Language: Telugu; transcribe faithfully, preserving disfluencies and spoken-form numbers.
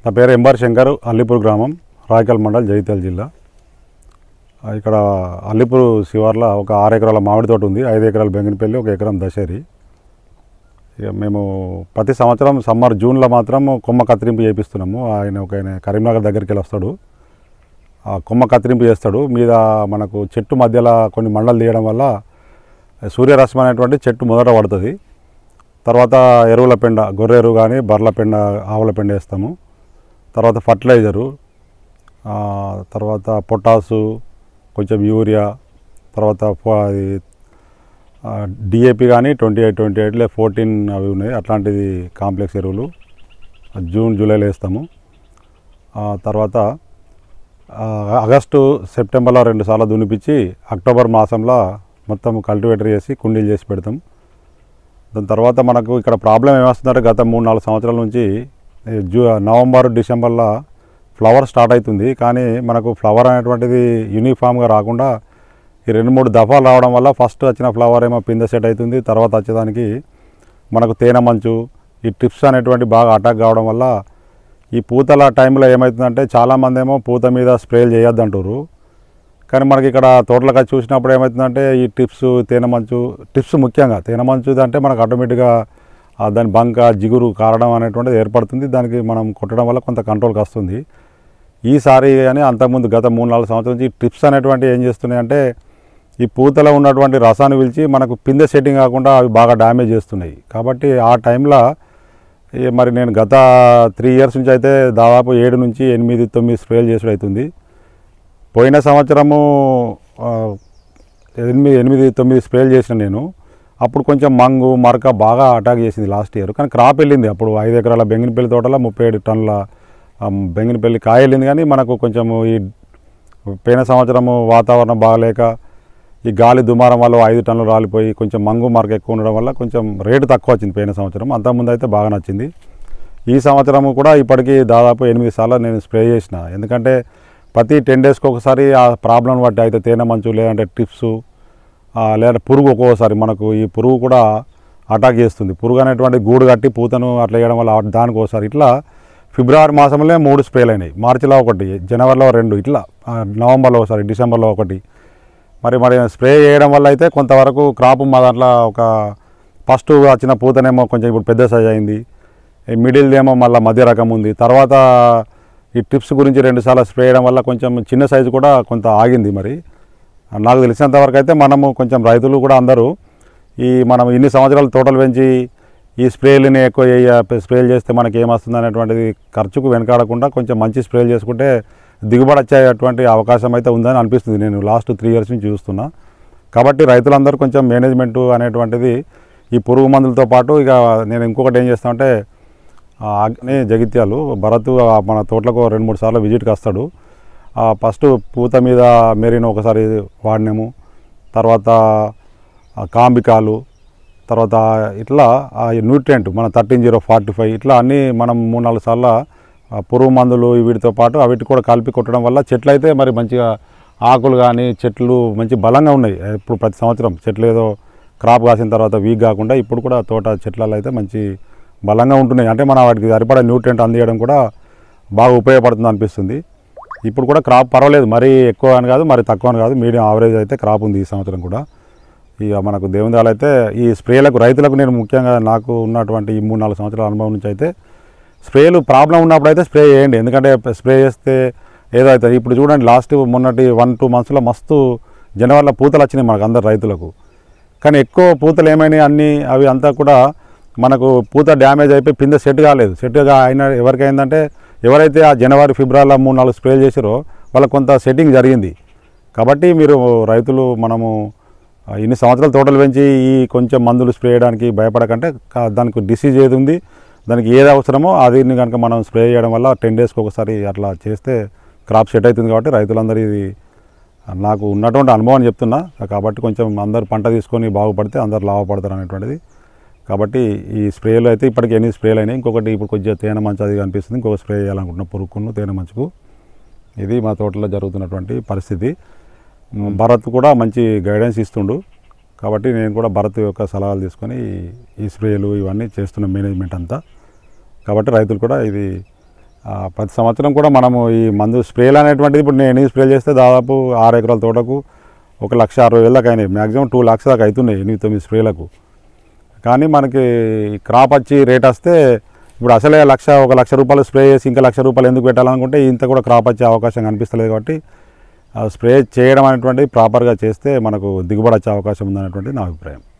నా పేరు ఎంబార్ శంకర్, అల్లిపూర్ గ్రామం, రాయకల్ మండల్, జగిత్యాల జిల్లా. ఇక్కడ అల్లిపూర్ శివార్లో ఒక ఆరు ఎకరాల మామిడి తోట ఉంది, ఐదు ఎకరాల బెంగనపల్లి, ఒక ఎకరం దశేరి. ఇక మేము ప్రతి సంవత్సరం సమ్మర్ జూన్లో మాత్రం కొమ్మ కత్తిరింపు చేపిస్తున్నాము. ఆయన ఒక ఆయన కరీంనగర్ దగ్గరికి వెళ్ళి వస్తాడు, ఆ కొమ్మ కత్తిరింపు చేస్తాడు. మీద మనకు చెట్టు మధ్యలో కొన్ని మండలు తీయడం వల్ల సూర్యరశ్మి అనేటువంటి చెట్టు మొదట పడుతుంది. తర్వాత ఎరువుల పెండ, గొర్రె ఎరువు కానీ బర్రెల పెండ, ఆవుల పెండ వేస్తాము. తర్వాత ఫర్టిలైజరు, తర్వాత పొటాసు, కొంచెం యూరియా, తర్వాత డిఏపి కానీ ట్వంటీ ఎయిట్ ట్వంటీ ఎయిట్ లే ఫోర్టీన్ అవి ఉన్నాయి, అట్లాంటిది కాంప్లెక్స్ ఎరువులు జూన్ జూలైలో వేస్తాము. తర్వాత ఆగస్టు సెప్టెంబర్లో రెండు సార్లు దున్నిపించి అక్టోబర్ మాసంలో మొత్తం కల్టివేటర్ చేసి కుండీలు చేసి పెడతాం. దాని తర్వాత మనకు ఇక్కడ ప్రాబ్లం ఏమొస్తుందంటే గత మూడు నాలుగు సంవత్సరాల నుంచి జూ నవంబర్ డిసెంబర్లో ఫ్లవర్ స్టార్ట్ అవుతుంది, కానీ మనకు ఫ్లవర్ అనేటువంటిది యూనిఫామ్గా రాకుండా ఈ రెండు మూడు దఫాలు రావడం వల్ల ఫస్ట్ వచ్చిన ఫ్లవర్ ఏమో పిందె సెట్ అవుతుంది, తర్వాత వచ్చేదానికి మనకు తేనె మంచు, ఈ ట్రిప్స్ అనేటువంటి బాగా అటాక్ కావడం వల్ల ఈ పూతల టైంలో ఏమవుతుందంటే చాలామంది ఏమో పూత మీద స్ప్రేలు చేయొద్దు అంటారు. కానీ మనకి ఇక్కడ తోటలకు వచ్చి చూసినప్పుడు ఏమవుతుందంటే ఈ టిప్స్, తేనె మంచు, టిప్స్ ముఖ్యంగా తేనె మంచు అంటే మనకు ఆటోమేటిక్గా దాని బంక, జిగురు కారడం అనేటువంటిది ఏర్పడుతుంది. దానికి మనం కొట్టడం వల్ల కొంత కంట్రోల్కి వస్తుంది. ఈసారి కానీ అంతకుముందు గత మూడు నాలుగు సంవత్సరాల నుంచి టిప్స్ అనేటువంటి ఏం చేస్తున్నాయంటే ఈ పూతలో ఉన్నటువంటి రసాన్ని పిలిచి మనకు పిందె సెట్టింగ్ కాకుండా అవి బాగా డ్యామేజ్ చేస్తున్నాయి. కాబట్టి ఆ టైంలో మరి నేను గత త్రీ ఇయర్స్ నుంచి అయితే దాదాపు ఏడు నుంచి ఎనిమిది తొమ్మిది స్ప్రేలు చేసుడు అవుతుంది. పోయిన సంవత్సరము ఎనిమిది ఎనిమిది తొమ్మిది స్ప్రేలు చేసిన నేను. అప్పుడు కొంచెం మంగు, మరక బాగా అటాక్ చేసింది లాస్ట్ ఇయర్. కానీ క్రాప్ వెళ్ళింది. అప్పుడు ఐదు ఎకరాల బెంగనపల్లి తోటలో ముప్పై ఏడు టన్నుల బెంగనపల్లి కాయ వెళ్ళింది. కానీ మనకు కొంచెం ఈ పోయిన సంవత్సరము వాతావరణం బాగలేక ఈ గాలి దుమారం వల్ల ఐదు టన్నులు రాలిపోయి కొంచెం మంగు, మరక ఎక్కువ ఉండడం వల్ల కొంచెం రేటు తక్కువ వచ్చింది పోయిన సంవత్సరం. అంతకుముందు అయితే బాగా నచ్చింది. ఈ సంవత్సరము కూడా ఇప్పటికీ దాదాపు ఎనిమిది సార్లు నేను స్ప్రే చేసిన. ఎందుకంటే ప్రతి టెన్ డేస్కి ఒకసారి ఆ ప్రాబ్లం బట్టి అయితే తేనె మంచు, లేదంటే టిప్స్, లేదంటే పురుగు ఒక్కోసారి మనకు ఈ పురుగు కూడా అటాక్ చేస్తుంది. పురుగు అనేటువంటి గూడు కట్టి పూతను అట్లా వేయడం వల్ల దానికి ఒకసారి ఇట్లా ఫిబ్రవరి మాసంలో మూడు స్ప్రేలు అయినాయి, మార్చిలో ఒకటి, జనవరిలో రెండు, ఇట్లా నవంబర్లో ఒకసారి, డిసెంబర్లో ఒకటి. మరి మరి స్ప్రే చేయడం వల్ల అయితే కొంతవరకు క్రాప్ మా దాంట్లో ఒక ఫస్ట్ వచ్చిన పూతనేమో కొంచెం ఇప్పుడు పెద్ద సైజ్ అయింది, మిడిల్దేమో మళ్ళీ మధ్య రకం ఉంది. తర్వాత ఈ టిప్స్ గురించి రెండుసార్లు స్ప్రే చేయడం వల్ల కొంచెం చిన్న సైజు కూడా కొంత ఆగింది. మరి నాకు తెలిసినంతవరకు అయితే మనము కొంచెం రైతులు కూడా అందరూ ఈ మనం ఇన్ని సంవత్సరాలు తోటలు పెంచి ఈ స్ప్రేలని ఎక్కువ స్ప్రేలు చేస్తే మనకి ఏమొస్తుంది అనేటువంటిది ఖర్చుకు వెనకాడకుండా కొంచెం మంచి స్ప్రేలు చేసుకుంటే దిగుబడి వచ్చేటువంటి అవకాశం అయితే ఉందని అనిపిస్తుంది. నేను లాస్ట్ త్రీ ఇయర్స్ నుంచి చూస్తున్నా. కాబట్టి రైతులందరూ కొంచెం మేనేజ్మెంట్ అనేటువంటిది ఈ పురుగు మందులతో పాటు ఇక నేను ఇంకొకటి ఏం చేస్తానంటే అగ్ని జగిత్యాలు భరత్ మన తోటలకు రెండు మూడు సార్లు విజిట్కి వస్తాడు. ఫస్ట్ పూత మీద మెరీన్ ఒకసారి వాడినాము, తర్వాత కాంబికాలు, తర్వాత ఇట్లా న్యూట్రియంట్ మన థర్టీన్ జీరో ఫార్టీ ఫైవ్ ఇట్లా అన్నీ మనం మూడు నాలుగు సార్లు పురుగు మందులు వీటితో పాటు అవిటి కూడా కలిపి కొట్టడం వల్ల చెట్లు అయితే మరి మంచిగా ఆకులు కానీ చెట్లు మంచి బలంగా ఉన్నాయి. ఇప్పుడు ప్రతి సంవత్సరం చెట్లు ఏదో క్రాప్ కాసిన తర్వాత వీక్ కాకుండా ఇప్పుడు కూడా తోట చెట్లలో అయితే మంచి బలంగా ఉంటున్నాయి. అంటే మన వాటికి సరిపడా న్యూట్రియంట్ అందియడం కూడా బాగా ఉపయోగపడుతుంది అనిపిస్తుంది. ఇప్పుడు కూడా క్రాప్ పర్వాలేదు, మరీ ఎక్కువ అని కాదు, మరి తక్కువ అని కాదు, మీడియం ఆవరేజ్ అయితే క్రాప్ ఉంది ఈ సంవత్సరం కూడా. ఇక మనకు దేవుందాలు అయితే ఈ స్ప్రేలకు రైతులకు నేను ముఖ్యంగా నాకు ఉన్నటువంటి ఈ మూడు నాలుగు సంవత్సరాల అనుభవం నుంచి అయితే స్ప్రేలు ప్రాబ్లం ఉన్నప్పుడు అయితే స్ప్రే చేయండి. ఎందుకంటే స్ప్రే చేస్తే ఏదో అవుతుంది. ఇప్పుడు చూడండి లాస్ట్ మొన్నటి వన్ టూ మంత్స్లో మస్తు జనవరిలో పూతలు వచ్చినాయి మనకు అందరు రైతులకు. కానీ ఎక్కువ పూతలు ఏమైనాయి అన్నీ అవి అంతా కూడా మనకు పూత డ్యామేజ్ అయిపోయి పిందె సెట్ కాలేదు. సెట్గా అయిన ఎవరికైందంటే ఎవరైతే ఆ జనవరి ఫిబ్రవరిలో మూడు నాలుగు స్ప్రేలు చేసారో వాళ్ళకి కొంత సెట్టింగ్ జరిగింది. కాబట్టి మీరు రైతులు మనము ఇన్ని సంవత్సరాలు తోటలు పెంచి ఈ కొంచెం మందులు స్ప్రే చేయడానికి భయపడకంటే దానికి డిసీజ్ ఏది ఉంది, దానికి ఏది అవసరమో అది కనుక మనం స్ప్రే చేయడం వల్ల టెన్ డేస్కి ఒకసారి అట్లా చేస్తే క్రాప్ సెట్ అవుతుంది. కాబట్టి రైతులందరూ ఇది నాకు ఉన్నటువంటి అనుభవం చెప్తున్నా. కాబట్టి కొంచెం అందరు పంట తీసుకొని బాగుపడితే అందరు లాభపడతారు అనేటువంటిది. కాబట్టి ఈ స్ప్రేలు అయితే ఇప్పటికి ఎన్ని స్ప్రేలు అయినాయి. ఇంకొకటి ఇప్పుడు కొంచెం తేనె మంచు అది కనిపిస్తుంది, ఇంకొక స్ప్రే చేయాలనుకుంటున్న పురుగును తేనె మంచుకు. ఇది మా తోటలో జరుగుతున్నటువంటి పరిస్థితి. భరత్ కూడా మంచి గైడెన్స్ ఇస్తుండు. కాబట్టి నేను కూడా భరత్ యొక్క సలహాలు తీసుకొని ఈ స్ప్రేలు ఇవన్నీ చేస్తున్న మేనేజ్మెంట్ అంతా. కాబట్టి రైతులు కూడా ఇది ప్రతి సంవత్సరం కూడా మనము ఈ మందు స్ప్రేలు అనేటువంటిది ఇప్పుడు నేను ఎనిమిది స్ప్రేలు చేస్తే దాదాపు ఆరు ఎకరాల తోటకు ఒక లక్ష అరవై వేల దాకా అయినాయి. మ్యాక్సిమం టూ లాక్స్ దాకా అవుతున్నాయి ఎనిమిది తొమ్మిది స్ప్రేలకు. కానీ మనకి క్రాప్ వచ్చి రేట్ వస్తే ఇప్పుడు అసలే లక్ష ఒక లక్ష రూపాయలు స్ప్రే చేసి ఇంకా లక్ష రూపాయలు ఎందుకు పెట్టాలనుకుంటే ఇంత కూడా క్రాప్ వచ్చే అవకాశం కనిపిస్తలేదు. కాబట్టి స్ప్రే చేయడం అనేటువంటిది ప్రాపర్గా చేస్తే మనకు దిగుబడి వచ్చే అవకాశం ఉందనేటువంటిది నా అభిప్రాయం.